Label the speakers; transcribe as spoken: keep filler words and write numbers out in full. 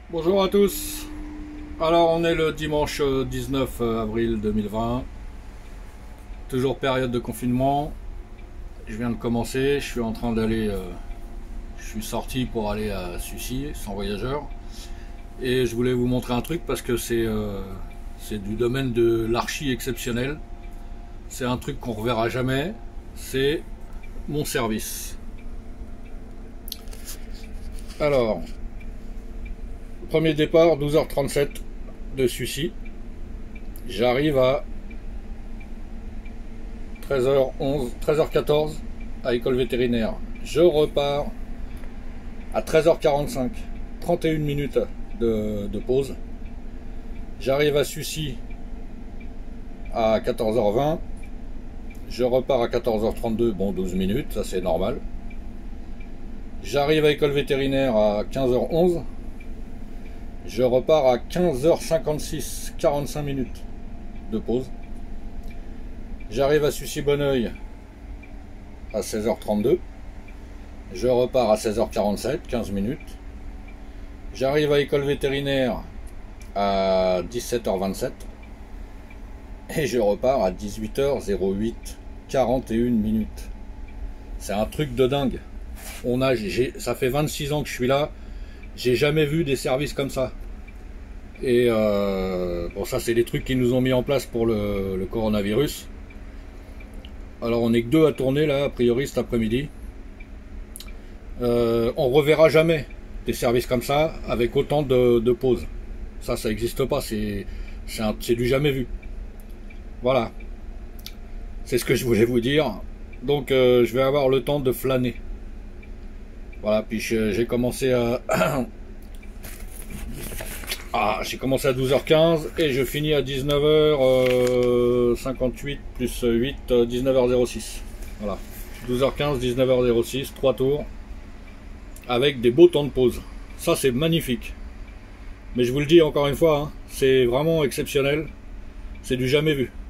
Speaker 1: Bonjour à tous. Alors on est le dimanche dix-neuf avril deux mille vingt. Toujours période de confinement. Je viens de commencer. Je suis en train d'aller. Euh, je suis sorti pour aller à Sucy, sans voyageurs. Et je voulais vous montrer un truc parce que c'est euh, c'est du domaine de l'archi exceptionnel. C'est un truc qu'on reverra jamais. C'est mon service. Alors. Premier départ, douze heures trente-sept de Sucy. J'arrive à treize heures onze, treize heures quatorze à l'école vétérinaire. Je repars à treize heures quarante-cinq, trente et une minutes de, de pause. J'arrive à Sucy à quatorze heures vingt. Je repars à quatorze heures trente-deux, bon douze minutes, ça c'est normal. J'arrive à l'école vétérinaire à quinze heures onze. Je repars à quinze heures cinquante-six, quarante-cinq minutes de pause. J'arrive à Sucy-Bonneuil à seize heures trente-deux. Je repars à seize heures quarante-sept, quinze minutes. J'arrive à l'école vétérinaire à dix-sept heures vingt-sept. Et je repars à dix-huit heures huit, quarante et une minutes. C'est un truc de dingue. On a, j'ai, ça fait vingt-six ans que je suis là. J'ai jamais vu des services comme ça. Et euh, bon, ça c'est des trucs qu'ils nous ont mis en place pour le, le coronavirus. Alors on n'est que deux à tourner là, a priori cet après-midi. Euh, on reverra jamais des services comme ça avec autant de, de pauses. Ça, ça n'existe pas. C'est c'est du jamais vu. Voilà. C'est ce que je voulais vous dire. Donc euh, je vais avoir le temps de flâner. Voilà, puis j'ai commencé à ah, j'ai commencé à douze heures quinze et je finis à dix-neuf heures cinquante-huit plus huit, dix-neuf heures six. Voilà, douze heures quinze, dix-neuf heures six, trois tours avec des beaux temps de pause. Ça c'est magnifique. Mais je vous le dis encore une fois, hein, c'est vraiment exceptionnel. C'est du jamais vu.